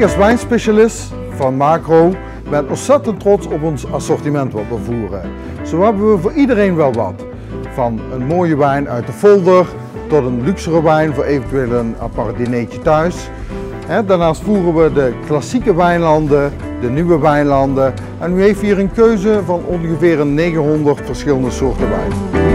als wijnspecialist van Macro ben ontzettend trots op ons assortiment wat we voeren. Zo hebben we voor iedereen wel wat. Van een mooie wijn uit de folder tot een luxere wijn voor eventueel een apart dinertje thuis. Daarnaast voeren we de klassieke wijnlanden, de nieuwe wijnlanden en u heeft hier een keuze van ongeveer 900 verschillende soorten wijn.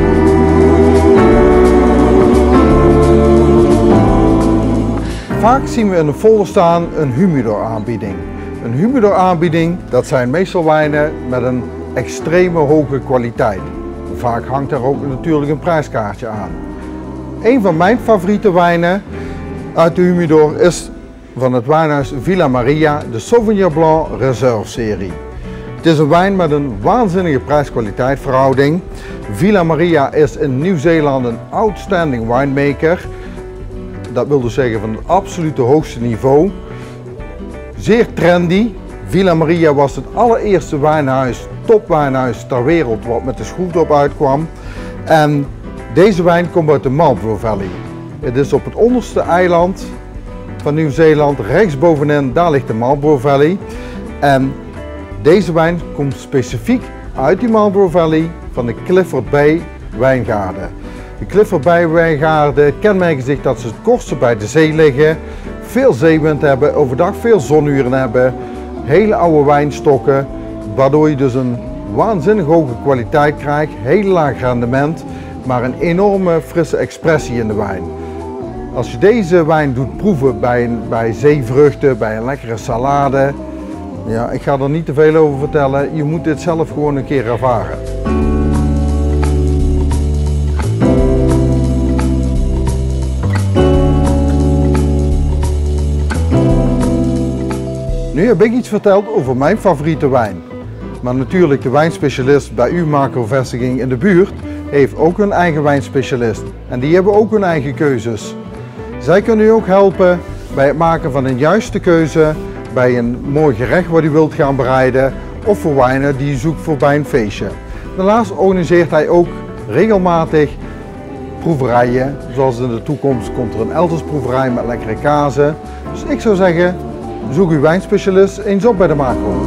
Vaak zien we in de folder staan een humidor aanbieding. Een humidor aanbieding, dat zijn meestal wijnen met een extreme hoge kwaliteit. Vaak hangt daar ook natuurlijk een prijskaartje aan. Een van mijn favoriete wijnen uit de humidor is van het wijnhuis Villa Maria, de Sauvignon Blanc Reserve serie. Het is een wijn met een waanzinnige prijs-kwaliteit verhouding. Villa Maria is in Nieuw-Zeeland een outstanding winemaker. Dat wil dus zeggen van het absolute hoogste niveau. Zeer trendy. Villa Maria was het allereerste wijnhuis, topwijnhuis ter wereld wat met de schroefdop uitkwam. En deze wijn komt uit de Marlborough Valley. Het is op het onderste eiland van Nieuw-Zeeland, rechtsbovenin, daar ligt de Marlborough Valley. En deze wijn komt specifiek uit die Marlborough Valley van de Clifford Bay wijngaarden. De Clifford Bay wijngaarden kenmerken zich dat ze het kortste bij de zee liggen, veel zeewind hebben, overdag veel zonuren hebben, hele oude wijnstokken, waardoor je dus een waanzinnig hoge kwaliteit krijgt, heel laag rendement, maar een enorme frisse expressie in de wijn. Als je deze wijn doet proeven bij zeevruchten, bij een lekkere salade, ja, ik ga er niet te veel over vertellen, je moet dit zelf gewoon een keer ervaren. Nu heb ik iets verteld over mijn favoriete wijn. Maar natuurlijk de wijnspecialist bij uw Macro-vestiging in de buurt heeft ook een eigen wijnspecialist. En die hebben ook hun eigen keuzes. Zij kunnen u ook helpen bij het maken van een juiste keuze, bij een mooi gerecht wat u wilt gaan bereiden of voor wijnen die u zoekt voor bij een feestje. Daarnaast organiseert hij ook regelmatig proeverijen. Zoals in de toekomst komt er een Elzas proeverij met lekkere kazen. Dus ik zou zeggen, zoek uw wijnspecialist eens op bij de Macro.